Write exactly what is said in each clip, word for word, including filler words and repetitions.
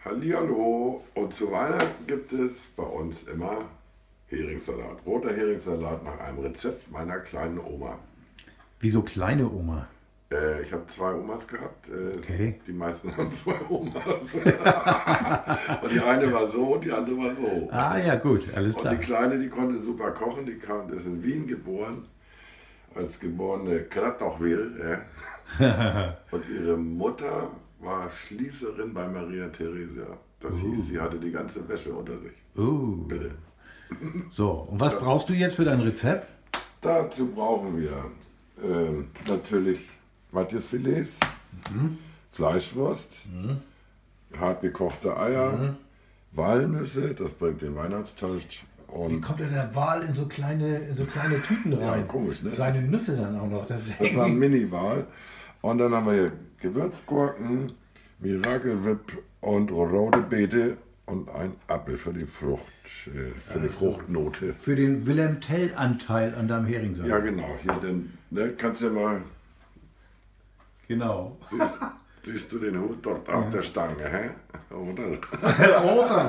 Hallihallo, und zu Weihnachten gibt es bei uns immer Heringssalat. Roter Heringssalat nach einem Rezept meiner kleinen Oma. Wieso kleine Oma? Äh, ich habe zwei Omas gehabt. Äh, Okay. Die meisten haben zwei Omas. Und die eine war so und die andere war so. Ah ja, gut, alles Und klar. die Kleine, die konnte super kochen, die kam, ist in Wien geboren, als geborene Kratochwil. Ja. Und ihre Mutter war Schließerin bei Maria Theresia. Das Uh. hieß, sie hatte die ganze Wäsche unter sich. Uh. Bitte. So, und was brauchst du jetzt für dein Rezept? Dazu brauchen wir ähm, natürlich Matjesfilets, Mhm. Fleischwurst, Mhm. hart gekochte Eier, Mhm. Walnüsse, das bringt den Weihnachtstouch. Wie Und kommt denn der Wal in so kleine, in so kleine Tüten rein? Ja, komisch, ne? Seine Nüsse dann auch noch. Das, ist das war ein irgendwie- Mini-Wal. Und dann haben wir hier Gewürzgurken, Miracle Whip und rote Beete und ein Apfel für die Frucht, äh, für die Fruchtnote. Für den Wilhelm Tell-Anteil an deinem Heringssalat. Ja, genau. Hier, denn, ne, kannst du mal, Genau. siehst, siehst du den Hut dort auf der Stange, hä? Oder? Oder?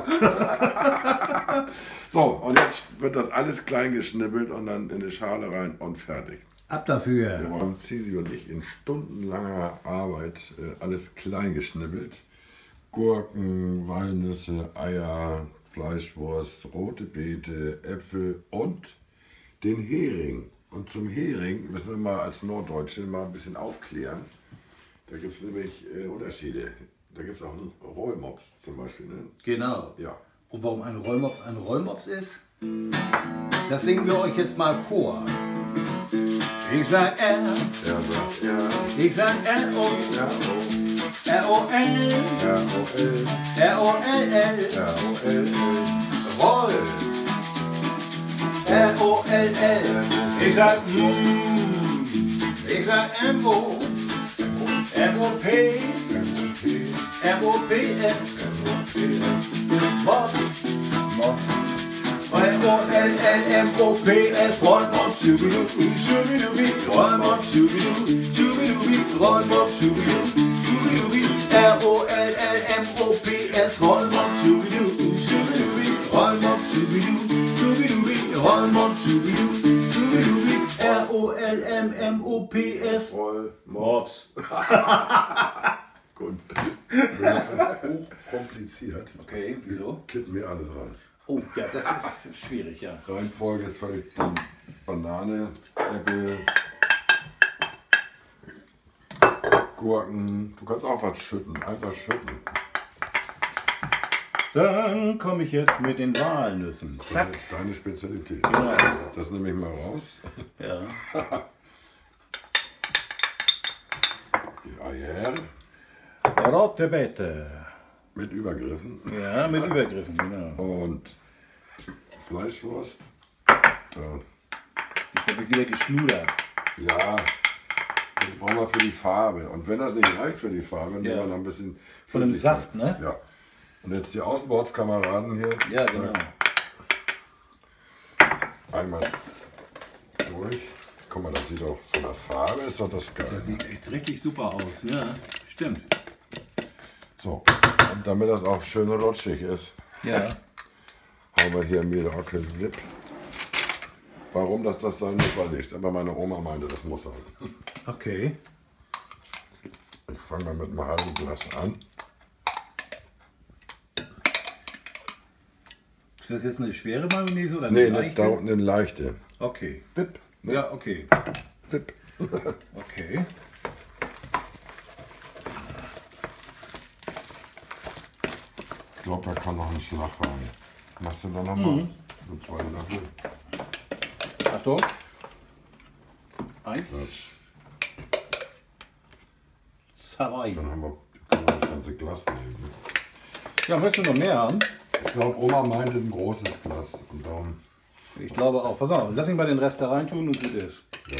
So, und jetzt wird das alles klein geschnippelt und dann in eine Schale rein und fertig. Ab dafür. Wir haben Zizi und ich in stundenlanger Arbeit äh, alles klein geschnippelt. Gurken, Walnüsse, Eier, Fleischwurst, rote Beete, Äpfel und den Hering. Und zum Hering müssen wir mal als Norddeutsche mal ein bisschen aufklären. Da gibt es nämlich äh, Unterschiede. Da gibt es auch einen Rollmops zum Beispiel. Ne? Genau. Ja. Und warum ein Rollmops ein Rollmops ist, das singen wir euch jetzt mal vor. Ich sag R, Er sagt ja, ich sag R O, ja, oh, R O L, ja, oh, L, R O L L, ja, oh, L, L. Roll. R O L L. Ich sag M, ich sag M O, M O P, M O P S, Mops, R O L L M O P S, Rollmops, Schubidu, Schubidubi, Rollmops, Schubidu, Schubidubi, Rollmops, Schubidu, Schubidubi, R O L L M O P S, Rollmops, Schubidu, Schubidubi, Rollmops, Schubidu, Schubidubi, Rollmops, Schubidu, Schubidubi, R O L M M O P S, Roll, Mops. Gut. Das ist hochkompliziert. Okay, wieso? Kippen wir alles rein. Oh, ja, das ist schwierig, ja. Reihenfolge ist völlig dumm. Banane, Äpfel, Gurken. Du kannst auch was schütten, einfach schütten. Dann komme ich jetzt mit den Walnüssen. Das Zack. ist deine Spezialität. Genau. Das nehme ich mal raus. Ja. Die Eier Rote Beete. mit Übergriffen. Ja, mit Übergriffen, genau. Und Fleischwurst. Da. Jetzt habe ich wieder geschludert. Ja, das brauchen wir für die Farbe. Und wenn das nicht reicht für die Farbe, nehmen wir noch ein bisschen Von dem Flüssigkeit. Saft, ne? Ja. Und jetzt die Außenbordskameraden hier. Ja, Zack. genau. Einmal durch. Guck mal, das sieht doch von der Farbe ist doch das geil. Das sieht echt richtig super aus. Ja, stimmt. So, und damit das auch schön rutschig ist, Ja. haben wir hier Miracle Whip. Warum das das sein muss, weiß ich nicht. Aber meine Oma meinte, das muss sein. Okay. Ich fange mal mit einem halben Glas an. Ist das jetzt eine schwere Mayonnaise oder eine Nee, leichte? nicht da unten eine leichte. Okay. Whip. Ne? Ja, okay. Whip. Okay. Ich glaube, da kann noch ein Schlag rein. Machst du da nochmal? Mhm. So zwei Löffel. Achtung. Eins. Zwei. Dann haben wir, können wir das ganze Glas nehmen. Ja, möchtest du noch mehr haben? Ich glaube, Oma meinte ein großes Glas. Und darum, Ich glaube auch. Pass auf, lass mich mal den Rest da rein tun und gut ist. ja.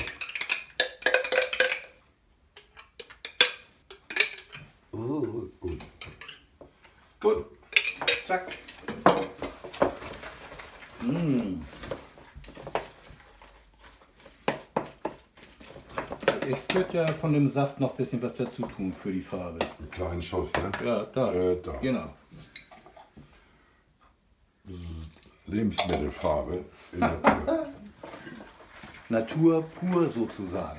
Oh, gut. Gut. Zack. Mmh. Ich würde ja von dem Saft noch ein bisschen was dazu tun für die Farbe. Einen kleinen Schuss, ne? Ja, da. Äh, da. Genau. Lebensmittelfarbe in Natur. Natur pur sozusagen.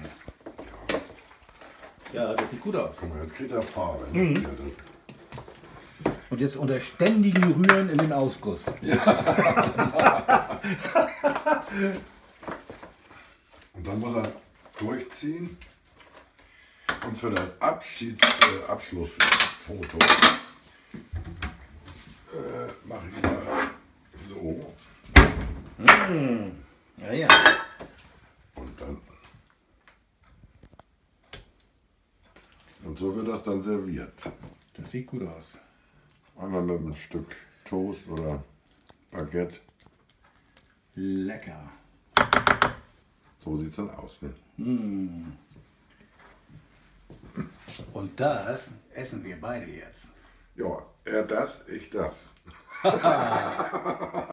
Ja, das sieht gut aus. Guck mal, jetzt kriegt er Farbe. Ne? Mhm. Ja, das, Und jetzt unter ständigen Rühren in den Ausguss. und dann muss er durchziehen. Und für das Abschieds, äh, Abschlussfoto äh, mache ich mal so. Mmh. Ja, ja. Und dann. Und so wird das dann serviert. Das sieht gut aus. Einmal mit einem Stück Toast oder Baguette. Lecker. So sieht es dann aus. Ne? Mmh. Und das essen wir beide jetzt. Ja, er das, ich das.